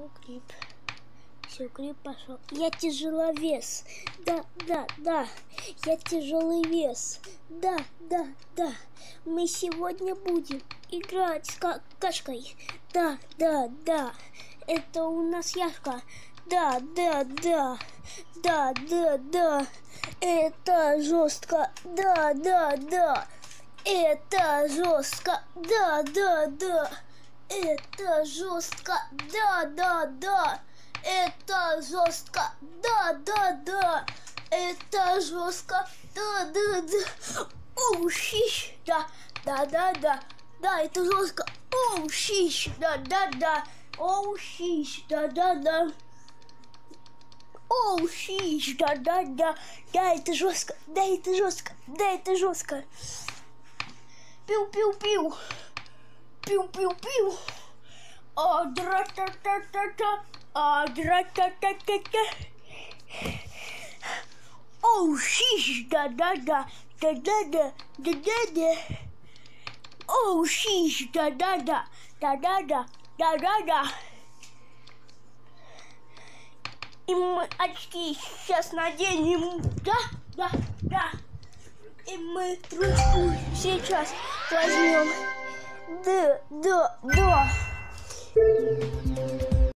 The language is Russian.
Пошел клип. Все, клип пошел. Я тяжеловес. Да. Я тяжелый вес. Да. Мы сегодня будем играть с какашкой. Да. Это у нас Яшка. Да. Это жестко. Да. Это жестко. Да. Это жестко. Да. Это жестко. Да. Это жестко. Да. Оу, щищ. Да. Да, это жестко. Оу, щищ. Да. Оу, щищ. Да. Оу, щищ. Да. Да, это жестко. Да, это жестко. Пиу. Дра-та-та-та-та. Дра-та-та-та-та. Оу, щищ. Да. Оу, щищ. Да. И мы очки сейчас наденем. Да. И мы ручку сейчас возьмем. Да.